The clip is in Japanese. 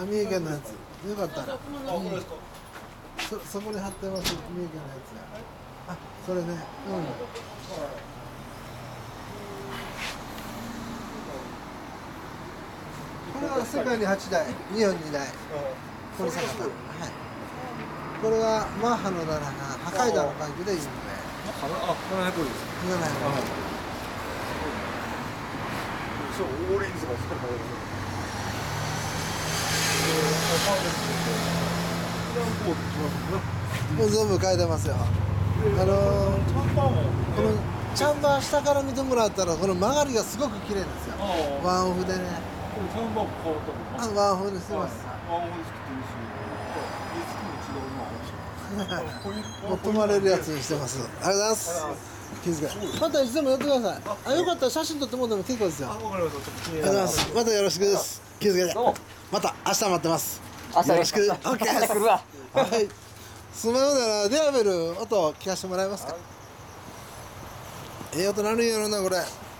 あ、三重県のやつ。よかったら。 これですか。 そこに貼ってます。三重県のやつや。あ、それね。うん。これは世界に8台、日本2台。これ坂田。はい。これはマッハの7が破壊弾のバイクで有名。 あ、700です。 700。 そう、オレンジが好きだから。 もう全部変えてますよ。このチャンバー下から見てもらったらこの曲がりがすごく綺麗ですよ。ワンオフでね。 チャンバー変わったの。 ワンオフでしてます。 ワンオフで作ってるし、リスクも違うな。 もう止まれるやつにしてます。ありがとうございます。気づけ。またいつでもやってください。あ、よかったら写真撮ってもらっても結構ですよ。ありがとうございます。またよろしくです。気づけて。また明日待ってます。よろしく。オッケーです。はい。スマホならデアベル音聞かせてもらえますか。音なるんやろなこれ。